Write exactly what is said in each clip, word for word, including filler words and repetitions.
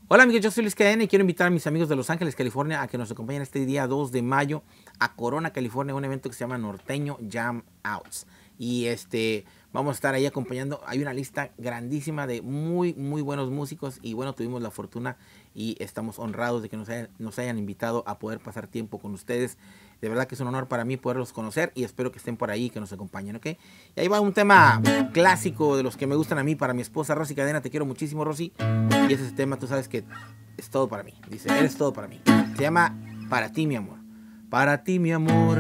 Hola amigos, yo soy Luis Cadena y quiero invitar a mis amigos de Los Ángeles, California a que nos acompañen este día dos de mayo a Corona, California, un evento que se llama Norteño Jam Outs. Y este, vamos a estar ahí acompañando. Hay una lista grandísima de muy, muy buenos músicos y bueno, tuvimos la fortuna y estamos honrados de que nos hayan, nos hayan invitado a poder pasar tiempo con ustedes. De verdad que es un honor para mí poderlos conocer y espero que estén por ahí y que nos acompañen, ¿ok? Y ahí va un tema clásico de los que me gustan a mí, para mi esposa Rosy Cadena. Te quiero muchísimo, Rosy. Y ese tema, tú sabes que es todo para mí. Dice, eres todo para mí. Se llama Para ti, mi amor. Para ti, mi amor,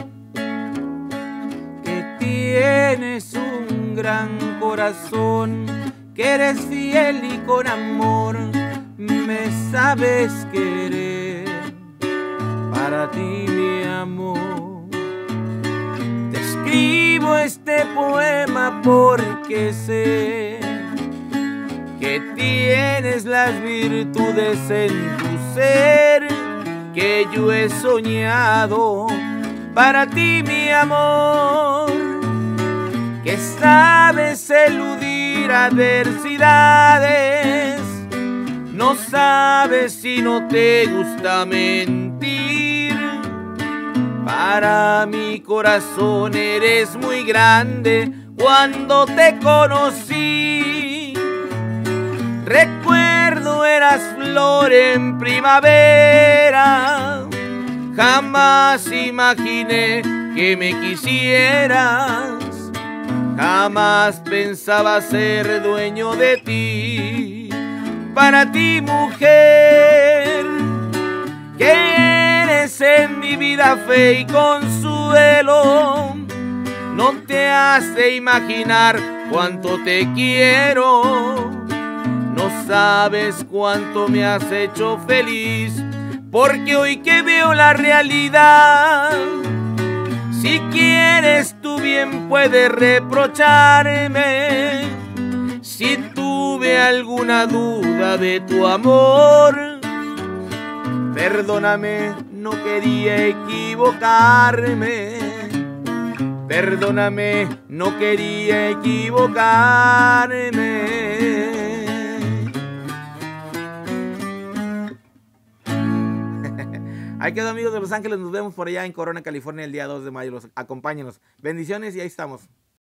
que tienes un gran corazón, que eres fiel y con amor me sabes querer. Para ti, mi amor, te escribo este poema porque sé que tienes las virtudes en tu ser que yo he soñado. Para ti, mi amor, que sabes eludir adversidades, no sabes si no te gusta mentir. Para mi corazón eres muy grande. Cuando te conocí, recuerdo eras flor en primavera. Jamás imaginé que me quisieras, jamás pensaba ser dueño de ti. Para ti, mujer, que eres en mi vida fe y consuelo, no te has de imaginar cuánto te quiero. No sabes cuánto me has hecho feliz, porque hoy que veo la realidad, si quieres tú bien puedes reprocharme si tuve alguna duda de tu amor. Perdóname, no quería equivocarme. Perdóname, no quería equivocarme. Ahí quedó, amigos de Los Ángeles. Nos vemos por allá en Corona, California el día dos de mayo. Los, acompáñenos. Bendiciones y ahí estamos.